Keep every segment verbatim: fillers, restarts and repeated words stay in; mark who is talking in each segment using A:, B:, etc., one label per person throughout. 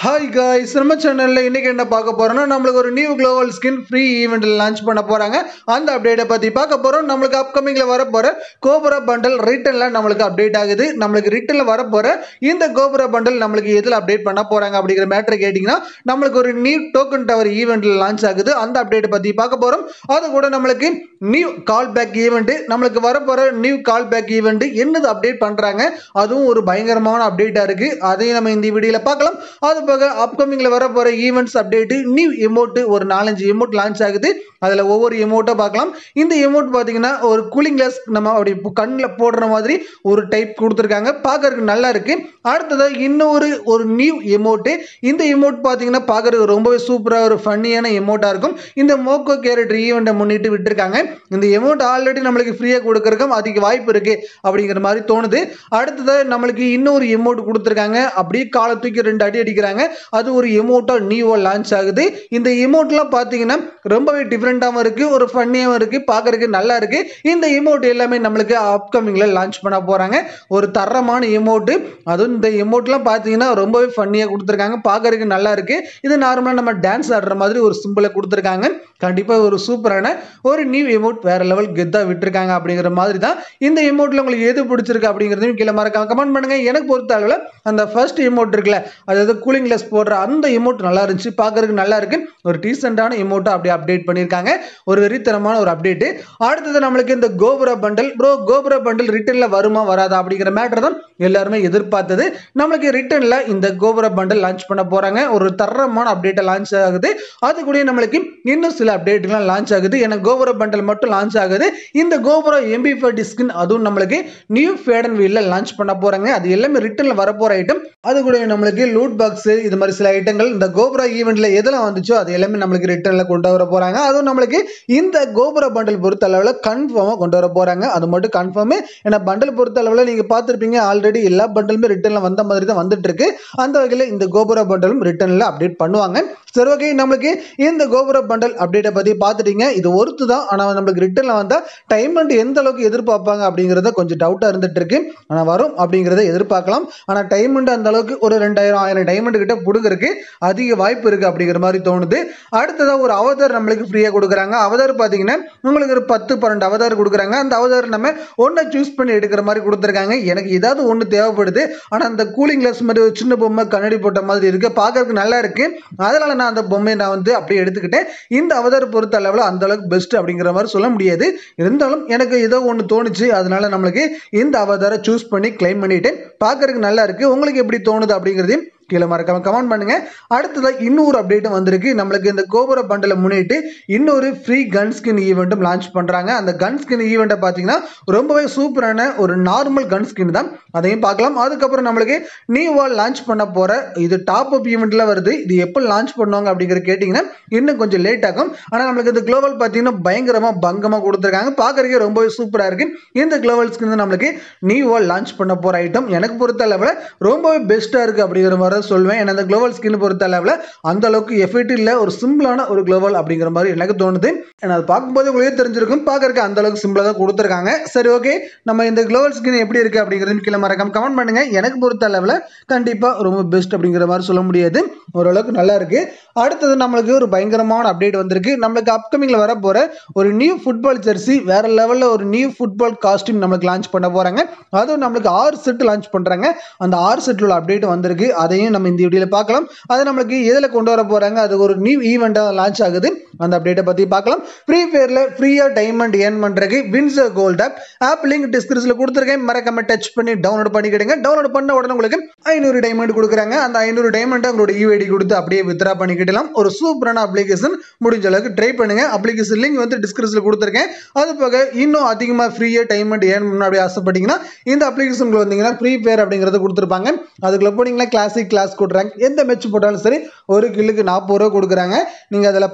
A: Hi guys, நம்ம சேனல்ல இன்னைக்கு என்ன பார்க்க போறோம்னா நமக்கு ஒரு new global skin free event launch பண்ண போறாங்க. அந்த அப்டேட்ட பத்தி பார்க்க போறோம். நமக்கு அப்கமிங்ல வர போற Cobra bundle ரிட்டன்ல நமக்கு அப்டேட் ஆகுது. நமக்கு ரிட்டன்ல வர போற இந்த Cobra bundle நமக்கு எதுல அப்டேட் பண்ண போறாங்க அப்படிங்கிற மேட்டர் கேட்டிங்கனா நமக்கு ஒரு நியூ டோக்கன் டவர் ஈவென்ட்ல லான்ச் ஆகுது. அந்த அப்டேட் பத்தி பார்க்க போறோம். அது கூட நமக்கு நியூ கால் பேக் ஈவென்ட் நமக்கு வர போற நியூ கால் பேக் ஈவென்ட் என்னது அப்டேட் பண்றாங்க. அதுவும் ஒரு பயங்கரமான அப்டேட்டா இருக்கு. அதையும் நம்ம இந்த வீடியோல பார்க்கலாம். அது போக அப்கமிங்ல வர போற ஈவென்ட்ஸ் அப்டேட் நியூ எமோட் ஒரு நாலஞ்சு எமோட் லான்ச் ஆகுது. அதுல ஒவ்வொரு எமோட்டா பார்க்கலாம். இந்த எமோட் பாத்தீங்கன்னா ஒரு கூலிங் கிளாஸ் நம்ம அப்படி கண்ணுல போடுற மாதிரி ஒரு டைப் கொடுத்திருக்காங்க. பார்க்கிறதுக்கு நல்லா இருக்கு. அடுத்ததா இன்னொரு ஒரு நியூ எமோட். இந்த எமோட் பாத்தீங்கன்னா பார்க்கிறதுக்கு ரொம்பவே சூப்பரா ஒரு ஃபன்னியான எமோட்டா இருக்கும். இந்த மோக்கோ கேரக்டர் ஈவென்ட்டை முன்னிட்டு விட்டுருக்காங்க. இந்த எமோட் ஆல்ரெடி நம்மளுக்கு ஃப்ரீயா கொடுக்கறதுக்கு அதிக வாய்ப்பு இருக்கு அப்படிங்கிற மாதிரி தோணுது. அடுத்ததா நம்மளுக்கு இன்னொரு எமோட் கொடுத்திருக்காங்க. அப்படியே காலை தூக்கி ரெண்டு அடி அடிக்கிறாங்க. அது ஒரு எமோட்டா நியூவா லான்ச் ஆகுது. இந்த எமோட்லாம் பாத்தீங்கன்னா ரொம்பவே டிஃபரெண்டாவும் இருக்கு, ஒரு ஃபன்னியாவும் இருக்கு, பார்க்கிறதுக்கு நல்லா இருக்கு. இந்த எமோட் எல்லாமே நம்மளுக்கு அப்கமிங்ல லான்ச் பண்ண போறாங்க. ஒரு தரமான எமோட். அதுவும் இந்த எமோட்லாம் பாத்தீங்கன்னா ரொம்பவே ஃபன்னியா கொடுத்திருக்காங்க. பார்க்கிறதுக்கு நல்லா இருக்கு. இது நார்மலா நம்ம டான்ஸ் ஆடுற மாதிரி ஒரு சிம்பிளை கொடுத்திருக்காங்க. கண்டிப்பா ஒரு சூப்பரான ஒரு நியூ எமோட் வேற லெவல் கெத்தா விட்டுருக்காங்க அப்படிங்கிற மாதிரி தான். இந்த எமோட்ல உங்களுக்கு எது பிடிச்சிருக்கு அப்படிங்கறதையும் கீழே மறக்காம கமெண்ட் பண்ணுங்க. எனக்கு பொறுத்த அளவுல அந்த ஃபர்ஸ்ட் எமோட் இருக்குல்ல, அதாவது கூலிங் கிளாஸ் போடுற அந்த எமோட் நல்லா இருந்துச்சு, பார்க்கிறதுக்கு நல்லா இருக்கு. ஒரு டீசென்ட்டான எமோட்டா அப்படியே அப்டேட் பண்ணிருக்காங்க. ஒரு வெறித்தனமான ஒரு அப்டேட். அடுத்தது நம்மளுக்கு இந்த cobra bundle. Bro cobra bundle ரிட்டன்ல வருமா வராதா அப்படிங்கிற மேட்டர் தான் எல்லாருமே எதிர்பார்த்தது. நம்மளுக்கு ரிட்டன்ல இந்த கோப்ரா பண்டல் லான்ச் பண்ண போறாங்க. ஒரு தரமான அப்டேட் லான்ச் ஆகுது. அது கூட நம்மளுக்கு இன்னும் சில அப்டேட்லாம் லான்ச் ஆகுது. ஏன்னா கோப்ரா பண்டல் மட்டும் லான்ச் ஆகுது. இந்த கோப்ரா எம்பி ஃபார்ட்டி ஸ்கின் அதுவும் நம்மளுக்கு நியூ ஃபேட் அண்ட் வீல்ல லான்ச் பண்ண போறாங்க. அது எல்லாமே ரிட்டன்ல வர போற ஐட்டம். அது கூட நம்மளுக்கு லூட் பாக்ஸ் இது மாதிரி சில ஐட்டங்கள் இந்த கோப்ரா ஈவென்ட்ல எதெல்லாம் வந்துச்சோ அது எல்லாமே நம்மளுக்கு ரிட்டன்ல கொண்டு வர போறாங்க. அதுவும் நம்மளுக்கு இந்த கோப்ரா பண்டல் பொறுத்த அளவுல கன்ஃபார்மா கொண்டு வர போறாங்க. அது மட்டும் கன்ஃபார்ம். ஏன்னா பண்டல் பொறுத்த அளவுல நீங்க பார்த்திருப்பீங்க, ஆல்ரெடி எல்லா பண்டலுமே ரிட்டன்ல வந்த மாதிரி தான் வந்துட்டு இருக்கு. அந்த வகையில் இந்த கோப்ரா பண்டலும் ரிட்டன்ல அப்டேட் பண்ணுவாங்க. சரி, ஓகே. நம்மளுக்கு இந்த கோப்ரா பண்டல் அப்டேட்டை பத்தி பார்த்துட்டீங்க. இது ஒருத்து தான். ஆனா நம்மளுக்கு ரிட்டன்ல வந்தா டைமண்ட் எந்த அளவுக்கு எதிர்பார்ப்பாங்க அப்படிங்கறத கொஞ்சம் டவுட்டா இருந்துட்டு இருக்கு. ஆனா வரும் அப்படிங்கறத எதிர்பார்க்கலாம். ஆனா டைமண்ட் அந்த அளவுக்கு ஒரு ரெண்டாயிரம் ஆயிரம் டைமண்ட் கிட்ட புடுங்கிறதுக்கு அதிக வாய்ப்பு இருக்கு அப்படிங்கிற மாதிரி தோணுது. அடுத்ததா ஒரு அவதார் நம்மளுக்கு ஃப்ரீயா கொடுக்குறாங்க. அவதார் பாத்தீங்கன்னா உங்களுக்கு ஒரு பத்து பன்னெண்டு அவதார் கொடுக்குறாங்க. அந்த அவதார் நம்ம ஒன்றை சூஸ் பண்ணி எடுக்கிற மாதிரி கொடுத்துருக்காங்க. எனக்கு ஏதாவது ஒன்று தேவைப்படுது. ஆனா அந்த கூலிங் கிளாஸ் மாதிரி ஒரு சின்ன பொம்மை கண்ணாடி போட்ட மாதிரி இருக்கு, பார்க்கறதுக்கு நல்லா இருக்கு. அதனால நான் அந்த பொம்மையை நான் வந்து அப்படியே எடுத்துக்கிட்டேன். இந்த அவதார் பொறுத்த அளவில் அந்த அளவுக்கு பெஸ்ட் அப்படிங்கிற மாதிரி சொல்ல முடியாது. இருந்தாலும் எனக்கு ஏதோ ஒன்று தோணுச்சு. அதனால நம்மளுக்கு இந்த அவதாரை சூஸ் பண்ணி கிளைம் பண்ணிட்டேன். பார்க்கறதுக்கு நல்லா இருக்கு. உங்களுக்கு எப்படி தோணுது அப்படிங்கிறதையும் கீழே மறக்காம கமெண்ட் பண்ணுங்க. அடுத்ததா இன்னொரு அப்டேட் வந்திருக்கு. நம்மளுக்கு இந்த கோப்ரா பண்டலை முன்னிட்டு இன்னொரு ஃப்ரீ கன் ஸ்கின் ஈவெண்ட்டும் லான்ச் பண்றாங்க. அந்த கன் ஸ்கின் ஈவெண்ட்டை பார்த்தீங்கன்னா ரொம்பவே சூப்பரான ஒரு நார்மல் கன் ஸ்கின் தான். அதையும் பார்க்கலாம். அதுக்கப்புறம் நம்மளுக்கு நியூவா லான்ச் பண்ண போற இது டாப் அப் ஈவெண்ட்ல வருது. இது எப்போ லான்ச் பண்ணுவாங்க அப்படிங்கிற கேட்டிங்கன்னா இன்னும் கொஞ்சம் லேட் ஆகும். ஆனால் நம்மளுக்கு இந்த குளோபல் பார்த்தீங்கன்னா பயங்கரமா பங்கமா கொடுத்துருக்காங்க. பார்க்கறதுக்கே ரொம்பவே சூப்பரா இருக்கு. இந்த குளோபல் ஸ்கின் நம்மளுக்கு நியூவா லான்ச் பண்ண போற ஐட்டம் எனக்கு பொறுத்த அளவில் ரொம்பவே பெஸ்டா இருக்கு அப்படிங்கிற மாதிரி சொல்வேன். ஏன்னா அந்த குளோபல் ஸ்கின் பொறுத்த அளவுல அந்த அளவுக்கு எஃபெக்ட் இல்ல, ஒரு சிம்பிளான ஒரு குளோபல் அப்படிங்கிற மாதிரி எனக்கு தோணுது. ஏன்னா அது பார்க்கும்போது உங்களுக்கே தெரிஞ்சிருக்கும், பார்க்கறதுக்கு அந்த அளவுக்கு சிம்பிளா தான் கொடுத்துருக்காங்க. சரி, ஓகே. நம்ம இந்த குளோபல் ஸ்கின் எப்படி இருக்கு அப்படிங்கிறது கீழே மறக்காம கமெண்ட் பண்ணுங்க. எனக்கு பொறுத்த அளவுல கண்டிப்பா ரொம்ப பெஸ்ட் அப்படிங்கிற மாதிரி சொல்ல முடியாது, ஓரளவுக்கு நல்லா இருக்கு. அடுத்தது நம்மளுக்கு ஒரு பயங்கரமான அப்டேட் வந்திருக்கு. நம்மளுக்கு அப்கமிங்ல வர போற ஒரு நியூ ஃபுட்பால் ஜெர்சி வேற லெவல்ல ஒரு நியூ ஃபுட்பால் காஸ்டியூம் நம்மளுக்கு லான்ச் பண்ண போறாங்க. அதுவும் நம்மளுக்கு ஆறு செட் லான்ச் பண்றாங்க. அந்த ஆறு செட்ல உள்ள அப்டேட் வந்திருக்கு. அதையும் நம்ம இந்த வீடியோல பார்க்கலாம். அது நமக்கு எதில் கொண்டு வர போறாங்க, அது ஒரு நியூ ஈவெண்டா லான்ச் ஆகுது. அந்த அப்டேட்டை பத்தி பார்க்கலாம். ஃப்ரீ ஃபயர்ல ஃப்ரீயா டைமண்ட் ஏர்ன் பண்றதுக்கு Winzo gold app app link டிஸ்கிரிப்ஷன்ல கொடுத்துருக்கேன். மறக்காம டச் பண்ணி டவுன்லோட் பண்ணிக்கிடுங்க. டவுன்லோட் பண்ண உடனே உங்களுக்கு ஐநூறு டைமண்ட் கொடுக்குறாங்க. அந்த ஐநூறு டைமண்ட் உங்களோட யூஐடி கொடுத்து அப்படியே வித்ரா பண்ணிக்கிடலாம். ஒரு சூப்பரான அப்ளிகேஷன். முடிஞ்ச அளவுக்கு ட்ரை பண்ணுங்க. அப்ளிகேஷன் லிங்க் வந்து டிஸ்கிரிப்ஷன்ல கொடுத்துருக்கேன். அது போக இன்னும் அதிகமா ஃப்ரீயா டைமண்ட் ஏர்ன் பண்ண அப்படி ஆசைப்பட்டீங்கன்னா இந்த அப்ளிகேஷனுக்குள்ள வந்தீங்கன்னா ஃப்ரீ ஃபயர் அப்படிங்கறத கொடுத்துருப்பாங்க. அதுக்குள்ள போனீங்கன்னா கிளாசிக் கிளாஸ் கொடுறாங்க. எந்த மேட்ச் போட்டாலும் சரி ஒரு கில்லுக்கு நாற்பது ரூபா கொடுக்குறாங்க. நீங்க அதில் பத்து கில்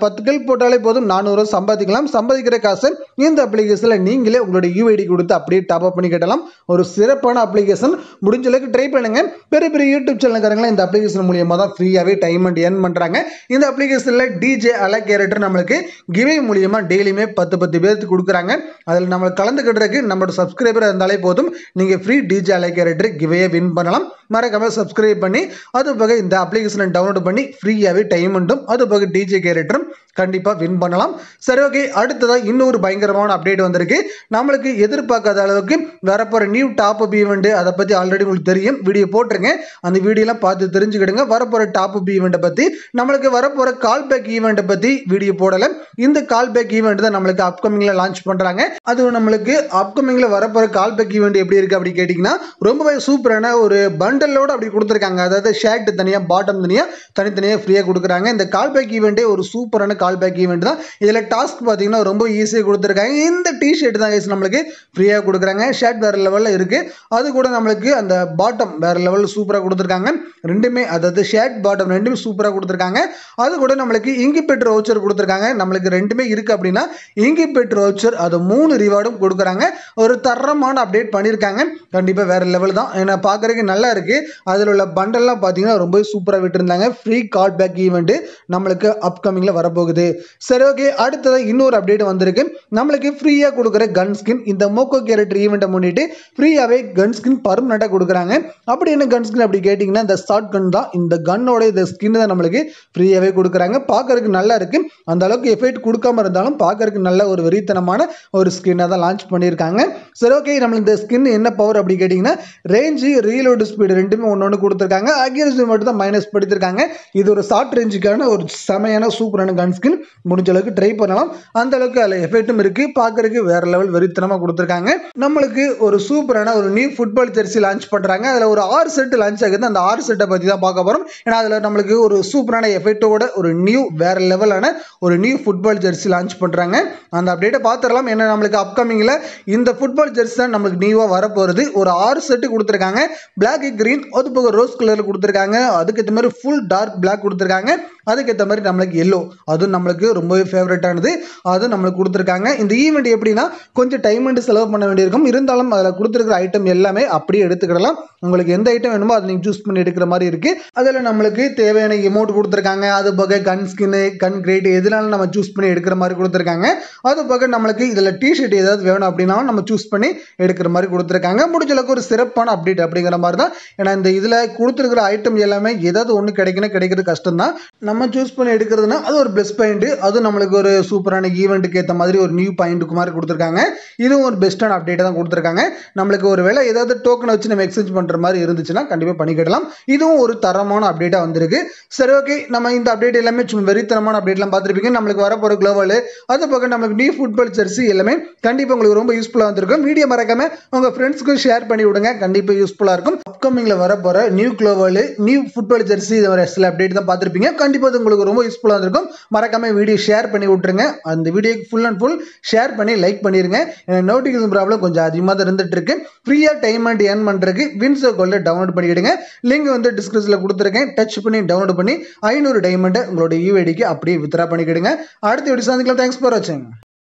A: போட்டாலே போதும் நானூறு சம்பாதிக்கலாம். சம்பாதிக்கிற காசை இந்த அப்ளிகேஷனில் நீங்களே உங்களுடைய யூஐடி கொடுத்து அப்படியே டாப் அப் பண்ணி கட்டலாம். ஒரு சிறப்பான அப்ளிகேஷன், முடிஞ்ச அளவுக்கு ட்ரை பண்ணுங்க. பெரிய பெரிய யூடியூப் சேனல்காரங்களாம் இந்த அப்ளிகேஷன் மூலியமாக தான் ஃப்ரீயாகவே டைம் அண்ட் ஏர்ன் பண்ணுறாங்க. இந்த அப்ளிகேஷனில் டிஜே அல கேரக்டர் நம்மளுக்கு கிவே மூலியமாக டெய்லியுமே பத்து பத்து பேருக்கு கொடுக்குறாங்க. அதில் நம்ம கலந்துக்கிட்டதுக்கு நம்மளோட சப்ஸ்கிரைபர் இருந்தாலே போதும், நீங்கள் free DJ Alok character giveaway win பண்ணலாம். மறக்காம சப்ஸ்கிரைப் பண்ணி அது போக இந்த அப்ளிகேஷனை டவுன்லோட் பண்ணி ஃப்ரீயாகவே டைம் உண்டும், அது போக டிஜே கேரக்டரும் கண்டிப்பாக வின் பண்ணலாம். சரி, ஓகே. அடுத்ததாக இன்னொரு பயங்கரமான அப்டேட் வந்திருக்கு. நம்மளுக்கு எதிர்பார்க்காத அளவுக்கு வரப்போகிற நியூ டாப் அப் ஈவெண்ட், அதை பற்றி ஆல்ரெடி உங்களுக்கு தெரியும், வீடியோ போட்டிருங்க. அந்த வீடியோலாம் பார்த்து தெரிஞ்சுக்கிடுங்க. வரப்போகிற டாப் அப் ஈவெண்ட்டை பற்றி, நம்மளுக்கு வரப்போகிற கால் பேக் ஈவெண்ட்டை பற்றி வீடியோ போடலை. இந்த கால் பேக் ஈவெண்ட் தான் நம்மளுக்கு அப்கமிங்கில் லான்ச் பண்ணுறாங்க. அதுவும் நம்மளுக்கு அப்கமிங்கில் வரப்போகிற கால் பேக் ஈவெண்ட் எப்படி இருக்குது அப்படி கேட்டிங்கன்னா, ரொம்பவே சூப்பரான ஒரு பண்டலோட அப்படி கொடுத்துருக்காங்க. அதாவது ஷர்ட் தனியாக, பாட்டம் தனியாக, தனித்தனியாக ஃப்ரீயாக கொடுக்குறாங்க. இந்த கால் பேக் ஈவெண்ட்டே ஒரு சூப்பரான கால் பேக் ஈவெண்ட் தான். இதில் டாஸ்க் பார்த்தீங்கன்னா ரொம்ப ஈஸியாக கொடுத்துருக்காங்க. இந்த டிஷர்ட் தான் கைஸ் நம்மளுக்கு ஃப்ரீயாக கொடுக்குறாங்க. ஷர்ட் வேறு லெவலில் இருக்குது, அது கூட நம்மளுக்கு அந்த பாட்டம் வேறு லெவலில் சூப்பராக கொடுத்துருக்காங்க. ரெண்டுமே, அதாவது ஷர்ட் பாட்டம் ரெண்டுமே சூப்பராக கொடுத்துருக்காங்க. அது கூட நம்மளுக்கு இங்கிபெட் வவுச்சர் கொடுத்துருக்காங்க. நம்மளுக்கு ரெண்டுமே இருக்குது அப்படின்னா இங்கிபெட் வவுச்சர், அது மூணு ரிவார்டும் கொடுக்குறாங்க. ஒரு தரமான அப்டேட் பண்ணியிருக்காங்க. கண்டிப்பாக வேறு லெவல் தான். ஏன்னா பார்க்குறதுக்கு நல்லா இருக்குது. அதில் உள்ள பண்டல்லாம் பார்த்தீங்கன்னா ரொம்ப சூப்பராக விட்டுருந்தாங்க. ஃப்ரீ கால் பேக் ஈவெண்ட் நம்மளுக்கு அப்கமிங்கில் வரப்போகுது. சரி, ஓகே. அடுத்ததாக இன்னொரு அப்டேட் வந்திருக்கு. நம்மளுக்கு ஃப்ரீயாக கொடுக்குற கன் ஸ்கின், இந்த மோக்கோ கேரக்டர் ஈவெண்ட்டை முன்னிட்டு ஃப்ரீயாகவே கன் ஸ்கின் பர்மனெண்ட்டாக கொடுக்குறாங்க. அப்படி என்ன கன் ஸ்கின் அப்படி கேட்டிங்கன்னா, இந்த ஷார்ட் கன் தான். இந்த கன்னோட இந்த ஸ்கின் தான் நம்மளுக்கு ஃப்ரீயாகவே கொடுக்குறாங்க. பார்க்கறதுக்கு நல்லா இருக்குது. அந்த அளவுக்கு எஃபெக்ட் கொடுக்காம இருந்தாலும் பார்க்கறதுக்கு நல்ல ஒரு வெறித்தனமான ஒரு ஸ்கின்னாக தான் லான்ச் பண்ணியிருக்காங்க. சரி, ஓகே. நம்மளுக்கு இந்த ஸ்கின் என்ன பவர் அப்படி கேட்டிங்கன்னா, ரேஞ்சு, ரீலோடு ஸ்பீடு ரெண்டுமே ஒன்று ஒன்று கொடுத்துருக்காங்க. அக்யூரசி மட்டும் தான் மைனஸ் படுத்திருக்காங்க. இது ஒரு ஷார்ட் ரேஞ்சுக்கான ஒரு செமையான சூப்பரான கன் ஸ்கின். முடிஞ்ச அளவுக்கு ட்ரை பண்ணலாம். அந்த அளவுக்கு அதில் எஃபெக்ட்டும் இருக்கு. பார்க்கறதுக்கு வேற லெவல் வெறித்தனமாக கொடுத்துருக்காங்க. நம்மளுக்கு ஒரு சூப்பரான ஒரு நியூ ஃபுட்பால் ஜெர்சி லான்ச் பண்ணுறாங்க. அதில் ஒரு ஆறு செட் லான்ச் ஆகுது. அந்த ஆறு செட்டை பற்றி தான் பார்க்க போகிறோம். ஏன்னா அதில் நம்மளுக்கு ஒரு சூப்பரான எஃபெக்டோட ஒரு நியூ வேற லெவலான ஒரு நியூ ஃபுட்பால் ஜெர்சி லான்ச் பண்ணுறாங்க. அந்த அப்டேட்டை பார்த்துடலாம். ஏன்னா நம்மளுக்கு அப்கமிங்கில் இந்த ஃபுட்பால் ஜெர்சி தான் நம்மளுக்கு நியூவாக வரப்போகிறது. ஒரு ஆறு செட்டு கொடுத்துருக்காங்க. பிளாக், கிரீன், அது போக ரோஸ் கலரில் கொடுத்துருக்காங்க. அதுக்கேற்ற மாதிரி ஃபுல் டார்க் பிளாக் கொடுத்துருக்காங்க. அதுக்கேற்ற மாதிரி நம்மளுக்கு எல்லோ, அதுவும் நம்மளுக்கு ரொம்பவே ஃபேவரட்டானது, அதுவும் நம்மளுக்கு கொடுத்துருக்காங்க. இந்த ஈவெண்ட் எப்படின்னா கொஞ்சம் டைம் அண்ட் செலவு பண்ண வேண்டியிருக்கும். இருந்தாலும் அதில் கொடுத்துருக்கிற ஐட்டம் எல்லாமே அப்படியே எடுத்துக்கிடலாம். உங்களுக்கு எந்த ஐட்டம் வேணுமோ அதை நீங்கள் சூஸ் பண்ணி எடுக்கிற மாதிரி இருக்குது. அதில் நம்மளுக்கு தேவையான எமௌண்ட் கொடுத்துருக்காங்க. அது போக கன் ஸ்கின்னு, கன் கிரேட் எதுனாலும் நம்ம சூஸ் பண்ணி எடுக்கிற மாதிரி கொடுத்துருக்காங்க. அது போக நம்மளுக்கு இதில் டிஷர்ட் ஏதாவது வேணும் அப்படின்னாலும் நம்ம சூஸ் பண்ணி எடுக்கிற மாதிரி கொடுத்துருக்காங்க. முடிஞ்ச அளவுக்கு ஒரு சிறப்பான அப்டேட் அப்படிங்கிற மாதிரி தான். ஏன்னா இந்த இதில் கொடுத்துருக்கிற ஐட்டம் எல்லாமே ஏதாவது ஒன்று கிடைக்கணும், கிடைக்கிறது கஷ்டம் தான். நம்ம சூஸ் பண்ணி எடுக்கிறதுனா அது ஒரு ப்ளஸ் பாயிண்ட். அதுவும் நம்மளுக்கு ஒரு சூப்பரான ஈவெண்ட்டுக்கு ஏற்ற மாதிரி ஒரு நியூ பாயிண்ட்டுக்கு மாதிரி கொடுத்துருக்காங்க. இதுவும் ஒரு பெஸ்ட்டான அப்டேட்டை தான் கொடுத்துருக்காங்க. நம்மளுக்கு ஒரு வேளை ஏதாவது டோக்கனை வச்சு நம்ம எக்ஸ்சேஞ்ச் பண்ணுற மாதிரி இருந்துச்சுன்னா கண்டிப்பாக பண்ணிக்கிடலாம். இதுவும் ஒரு தரமான அப்டேட்டாக வந்திருக்கு. சரி, ஓகே. நம்ம இந்த அப்டேட் எல்லாமே சும்மா வெறித்தனமான அப்டேட்லாம் பார்த்துருப்பீங்க. நம்மளுக்கு வரப்போகிற குளோவல், அது போக நம்மளுக்கு நியூ ஃபுட்பால் ஜெர்சி எல்லாமே கண்டிப்பாக உங்களுக்கு ரொம்ப யூஸ்ஃபுல்லாக வந்திருக்கும். வீடியோ மறக்காம உங்கள் ஃப்ரெண்ட்ஸ்க்கும் ஷேர் பண்ணி விடுங்க. கண்டிப்பாக யூஸ்ஃபுல்லாக இருக்கும். அப்கமிங்கில் வரப்போகிற new gloo wall, new football jersey, இது ஒரு சில அப்டேட் தான் பார்த்துருப்பீங்க. கண்டிப்பாக உங்களுக்கு ரொம்ப யூஸ்ஃபுல்லாக இருக்கும். மறக்காம வீடியோ ஷேர் பண்ணி விட்டுருங்க. அந்த வீடியோக்கு ஃபுல் அண்ட் ஃபுல் ஷேர் பண்ணி லைக் பண்ணிருங்க. நோட்டிஃபிகேஷன் ப்ராப்ளம் கொஞ்சம் அதிகமாக தான் இருந்துட்டு இருக்கு. ஃப்ரீயாக டைம் அண்ட் ஏர்ன் பண்ணுறதுக்கு வின்சோ கோல்ட டவுன்லோட் பண்ணிடுங்க. லிங்க் வந்து டிஸ்கிரிப்ஷனில் கொடுத்துருக்கேன். டச் பண்ணி டவுன்லோட் பண்ணி ஐநூறு டைமண்டை உங்களோட யூஐடிக்கு அப்படியே வித்ரா பண்ணிக்கிடுங்க. அடுத்த வீடியோ சந்திக்கலாம். தேங்க்ஸ் ஃபார் வாட்சிங்.